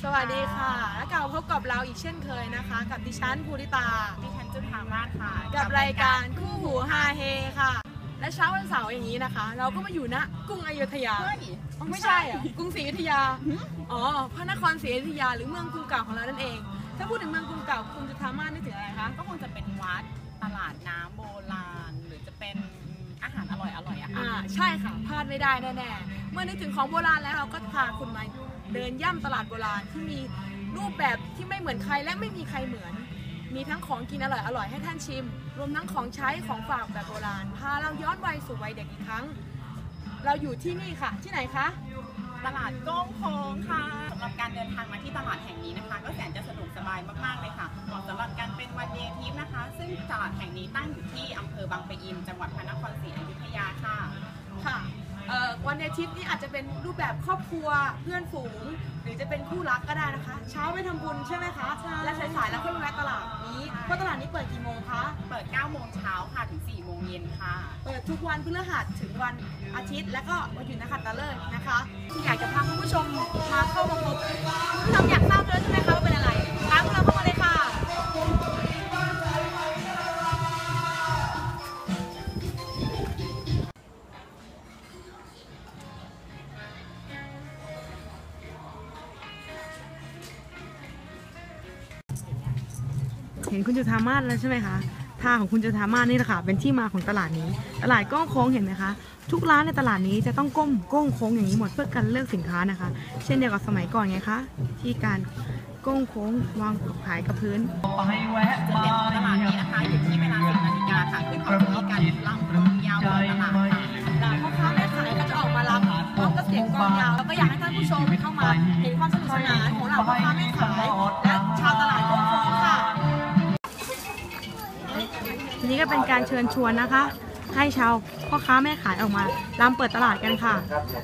สวัสดีค่ะและกลับมาพบกับเราอีกเช่นเคยนะคะกับดิฉันภูริตาดิฉันจุฑามาศค่ะกับรายการคู่หูฮาเฮค่ะและเช้าวันเสาร์อย่างนี้นะคะเราก็มาอยู่ณกรุงอยุธยาไม่ใช่อ่ะกรุงศรีอยุธยาอ๋อพระนครศรีอยุธยาหรือเมืองกรุงเก่าของเรานั่นเองถ้าพูดถึงเมืองกรุงเก่าคุณจุฑามาศนึกถึงอะไรคะก็คงจะเป็นวัดตลาดน้ำโบราณหรือจะเป็นอาหารอร่อยอะค่ะใช่ค่ะพลาดไม่ได้แน่ๆเมื่อนึกถึงของโบราณแล้วเราก็พาคุณมาเดินย่ำตลาดโบราณที่มีรูปแบบที่ไม่เหมือนใครและไม่มีใครเหมือนมีทั้งของกินอร่อยให้ท่านชิมรวมทั้งของใช้ของฝากแบบโบราณพาเราย้อนวัยสู่วัยเด็กอีกครั้งเราอยู่ที่นี่ค่ะที่ไหนคะตลาดก้งโค้งค่ะสำหรับการเดินทางมาที่ตลาดแห่งนี้นะคะก็แสนจะสะดวกสบายมากๆเลยค่ะเหมาะสำหรับการเป็นวันเดย์ทริปนะคะซึ่งตลาดแห่งนี้ตั้งอยู่ที่อำเภอบางปะอินจังหวัดพระนครศรีอยุธยาค่ะวันเดย์ทริปนี่อาจจะเป็นรูปแบบครอบครัวเพื่อนฝูงหรือจะเป็นคู่รักก็ได้นะคะเช้าไปทำบุญใช่ไหมคะและสายๆแล้วค่อยแวะตลาดนี้เพราะตลาดนี้เปิดกี่โมงคะเปิด 9 โมงเช้าค่ะถึง 4 โมงเย็นค่ะเปิดทุกวันพฤหัสถึงวันอาทิตย์และก็วันหยุดนักขัตฤกษ์นะคะอยากจะพาคุณผู้ชมมาเข้ามาพบคุณผู้ชมอยากทราบเลยใช่ไหมคะว่าเป็นอะไรตามเราเข้ามาเลยค่ะเห็นคุณจุฑามาศแล้วใช่ไหมคะท่าของคุณจุฑามาศนี่แหละค่ะเป็นที่มาของตลาดนี้ตลาดก้งโค้งเห็นไหมคะทุกร้านในตลาดนี้จะต้องก้งโค้งอย่างนี้หมดเพื่อการเลือกสินค้านะคะเช่นเดียวกับสมัยก่อนไงคะที่การก้งโค้งวางขายกับพื้นจุดเด่นของตลาดนี้นะคะอยู่ที่เวลา 10 นาฬิกาค่ะขึ้นของมีการรำกลองยาวบนตลาดค่ะพ่อค้าแม่ขายก็จะออกมารำพร้อมกับเสียงกลองยาวแล้วก็อยากให้ท่านผู้ชมเข้ามาเห็นความสนุกสนานของเหล่าพ่อค้าแม่ขายและชาวตลาดก้งโค้งค่ะทีนี้ก็เป็นการเชิญชวนนะคะให้ชาวพ่อค้าแม่ขายออกมารำเปิดตลาดกันค่ะ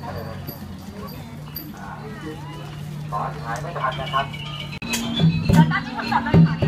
ขอขายไม่ทันนะครับแล้วตั้งที่คำสั่งเลยค่ะ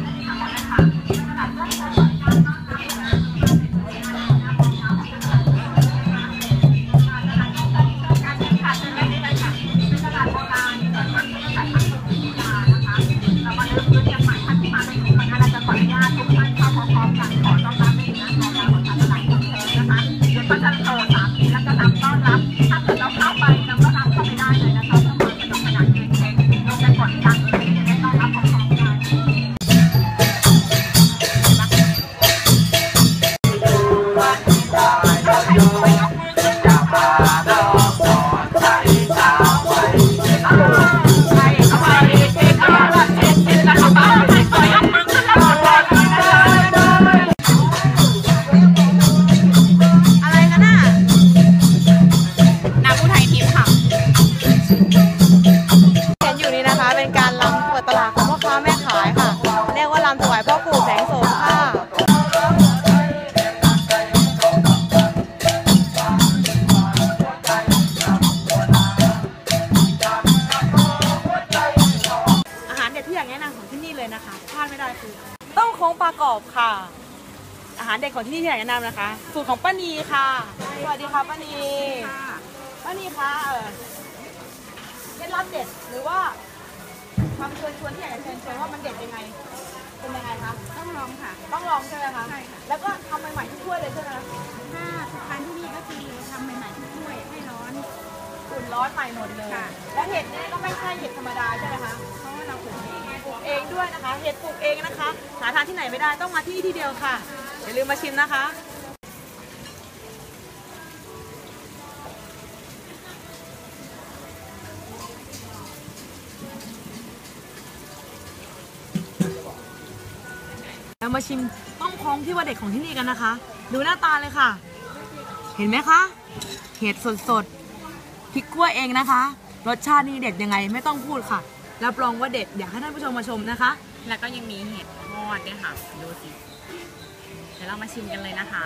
ต้มโค้งปลากรอบค่ะอาหารเด็ดของที่นี่ที่อยากแนะนำนะคะสูตรของป้านีค่ะสวัสดีค่ะป้านีคะเคล็ดลับเด็ดหรือว่าความเชิญชวนที่อยากจะเชิญชวนว่ามันเด็ดยังไงเป็นยังไงคะต้องลองค่ะต้องลองใช่ไหมคะใช่ค่ะแล้วก็ทำใหม่ๆทุกถ้วยเลยใช่ไหมคะถ้าทุกครั้งที่นี่ก็คือทำใหม่ๆทุกถ้วยให้ร้อนอุ่นร้อนใหม่หมดเลยแล้วเห็ดนี่ก็ไม่ใช่เห็ดธรรมดาใช่ไหมคะเพราะว่าเราปลูกเองด้วยนะคะเห็ดปลูกเองนะคะหาทานที่ไหนไม่ได้ต้องมาที่เดียวค่ะอย่าลืมมาชิมนะคะเรามาชิมต้มโค้งที่ว่าเด็ดของที่นี่กันนะคะดูหน้าตาเลยค่ะเห็นไหมคะเห็ดสดพริกคั่วเองนะคะรสชาตินี่เด็ดยังไงไม่ต้องพูดค่ะรับรองว่าเด็ดอยากให้ท่านผู้ชมมาชมนะคะแล้วก็ยังมีเห็ดทอดด้วยค่ะดูสิเดี๋ยวเรามาชิมกันเลยนะคะ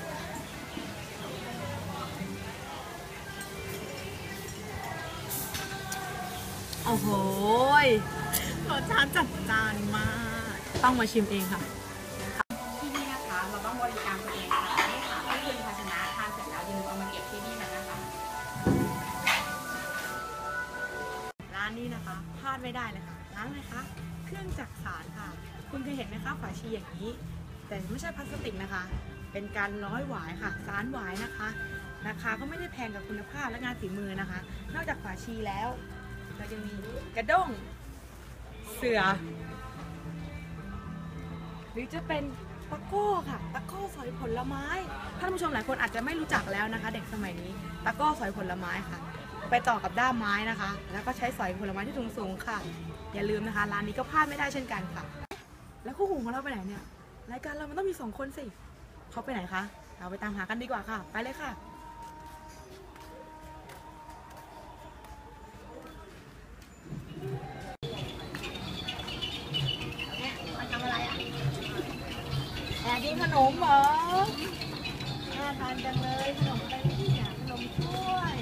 โอ้โหรสชาติจัดจ้านมากต้องมาชิมเองค่ะที่นี่นะคะเราต้องบริการตัวเองค่ะนี่ค่ะก็คือภาชนะทานเสร็จแล้วอย่าลืมเอามาเก็บที่นี่นะคะร้านนี้นะคะพลาดไม่ได้เลยค่ะร้านอะไรคะเครื่องจักสานค่ะคุณเคยเห็นไหมคะฝาชีอย่างนี้แต่ไม่ใช่พลาสติกนะคะเป็นการร้อยหวายค่ะสานหวายนะคะราคาก็ไม่ได้แพงกับคุณภาพและงานฝีมือนะคะนอกจากฝาชีแล้วเราจะมีกระด้งเสือหรือจะเป็นตะโก้ค่ะตะโก้สอยผลไม้ท่านผู้ชมหลายคนอาจจะไม่รู้จักแล้วนะคะเด็กสมัยนี้ตะโก้สอยผลไม้ค่ะไปต่อกับด้ามไม้นะคะแล้วก็ใช้สอยผลไม้ที่สูงๆค่ะอย่าลืมนะคะร้านนี้ก็พลาดไม่ได้เช่นกันค่ะแล้วคู่หูของเราไปไหนเนี่ยรายการเรามันต้องมี2 คนสิเขาไปไหนคะเราไปตามหากันดีกว่าค่ะไปเลยค่ะมาทำอะไรอ่ะแอบกินขนมเหรอน่าทานจังเลยขนมอะไรเนี่ยขนมถ้วย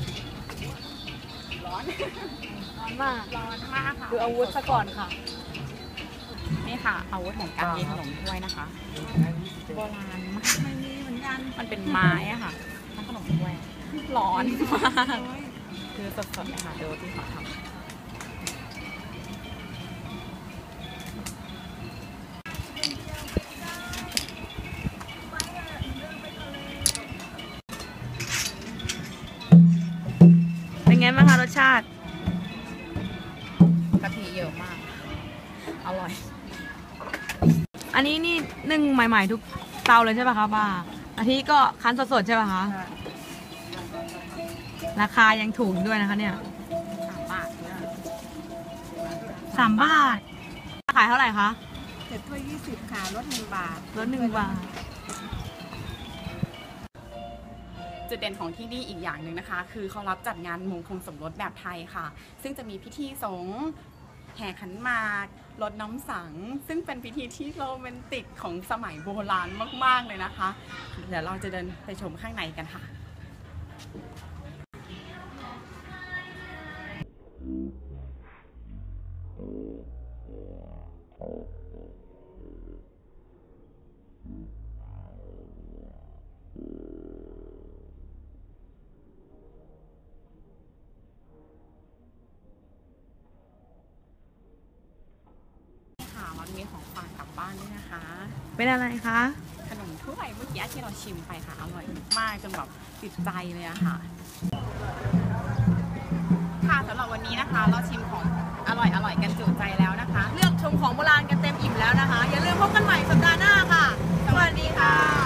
ร้อนมากค่ะดูอาวุธซะก่อนค่ะนี่ค่ะอาวุธของการกินขนมถ้วยนะคะโบราณมากไม่มีเหมือนกันมันเป็นไม้อะค่ะทั้งขนมถ้วยร้อนมากคือสดๆเลยค่ะดูที่เขาทำเป็นไงบ้างคะรสชาติกะทิเยอะมาก อร่อยอันนี้นี่นึ่งใหม่ๆทุกเตาเลยใช่ป่ะคะป้าอาทิก็คั้นสดๆใช่ป่ะคะราคายังถูกด้วยนะคะเนี่ย 3 บาทเนี่ย 3 บาทขายเท่าไหร่คะ 7 ถ้วย 20 ค่ะลด 1 บาทลด1 บาทจุดเด่นของที่นี่อีกอย่างหนึ่งนะคะ คือเขารับจัดงานมงคลสมรสแบบไทยค่ะ ซึ่งจะมีพิธีสงฆ์แห่ขันหมากรดน้ำสัง ซึ่งเป็นพิธีที่โรแมนติกของสมัยโบราณมากๆเลยนะคะ เดี๋ยวเราจะเดินไปชมข้างในกันค่ะ ค่ะมันมีของฝากกลับบ้านด้วยนะคะเป็นอะไรคะขนมถ้วยเมื่อกี้ที่เราชิมไปค่ะ อร่อยมากจนแบบติดใจเลยอะค่ะ ค่ะสำหรับวันนี้นะคะ เราชิมของอร่อยกันจุใจแล้วนะคะเลือกชมของโบราณกันเต็มอิ่มแล้วนะคะ อย่าลืมพบกันใหม่สัปดาห์หน้าค่ะ สวัสดีค่ะ